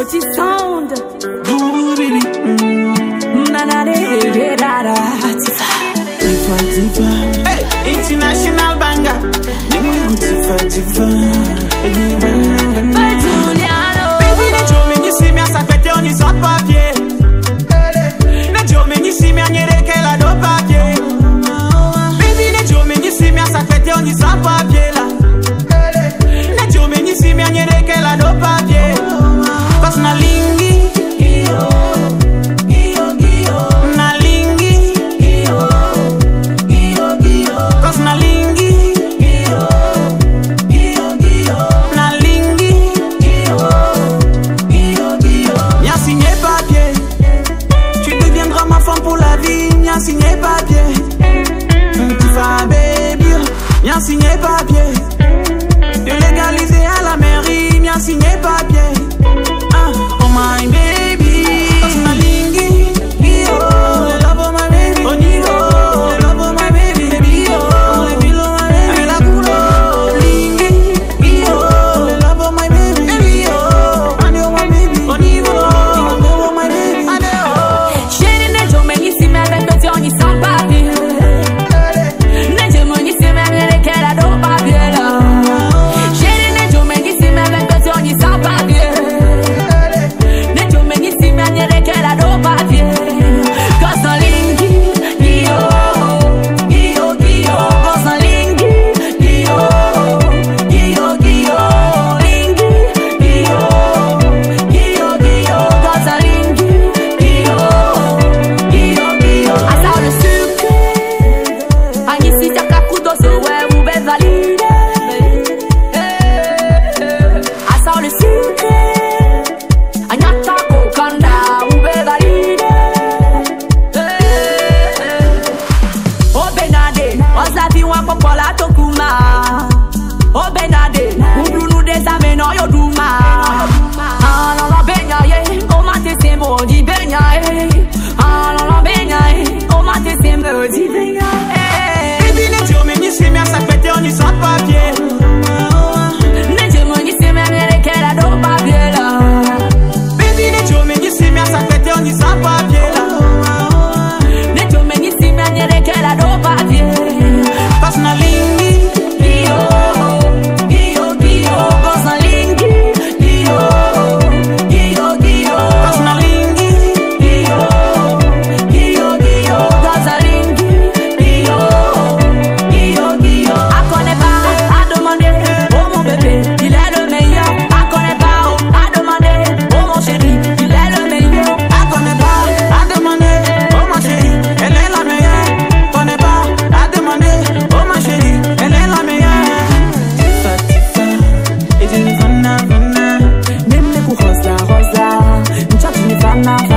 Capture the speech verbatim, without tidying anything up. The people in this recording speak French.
Petit sound. Ooh, baby. Mm. Na na de de da da. Tifa, Tifa. Hey, international banger. Tifa, Tifa. Baby, ne jome ni si mi asafete oni sort papier. Ne jome ni si mi anyere ke la do papier. Baby, ne jome ni si mi asafete oni sort papier la. Ne jome ni si mi anyere ke la do papier. Cause na lingi. Signé papier, tu vas baby, bien signé papier, de légaliser à la mairie, bien signé papier, ah, oh my baby, cause my lingi, oh, love of my baby, oh nigo, love of my baby, baby, oh, le filo my baby, la culo, lingi, oh, love of my baby, baby, oh, I know my baby, oh nigo, love of my baby, I know, Chérie, ne jome ni si me avec ogni sans papier. Ne jome ni si me viene che la do papier là. Chérie, ne jome ni si me avec ogni sans papier. Ne jome ni si me viene che la do papier. Cosa lingi, io, io, io. Cosa lingi, io, io, io. Lingi, io, io, io. Cosa lingi, io, io, io. Asa le sucre, agni si tiaka kudo so we ube valide. Asa le sucre, agni attacco kanda ube valide. Oh Benade, osa vi wan popola tokuma. Oh Benade, ublunu desame no yo duma. Ah la la benya ye, o mate se mo di benya ye. Ah la la benya ye, o mate se mo di benya ye. baby, ne jome ni si mi asafete oni sort papier. Ne jome ni si me viene che la do papier la. Baby, ne jome ni si mi asafete oni sort papier la. Ne jome ni si me viene che la do papier. Cause na lingi, Io, io, io, cosa lingi? Io, io, io, cause na lingi, io, io, io, cosa lingi? Io, io, io. À connaît pas, à demander, oh mon bébé, il est le meilleur. À connaît pas, à demander, oh mon chéri, il est le meilleur. à connaît pas, à demander, oh ma chérie, elle est la meilleure. Connais pas, à demander, oh ma chérie, elle est la meilleure. Tifa, Tifa, et tu n'y fana, fana. Même les pour Rosa, Rosa, une chat, une femme,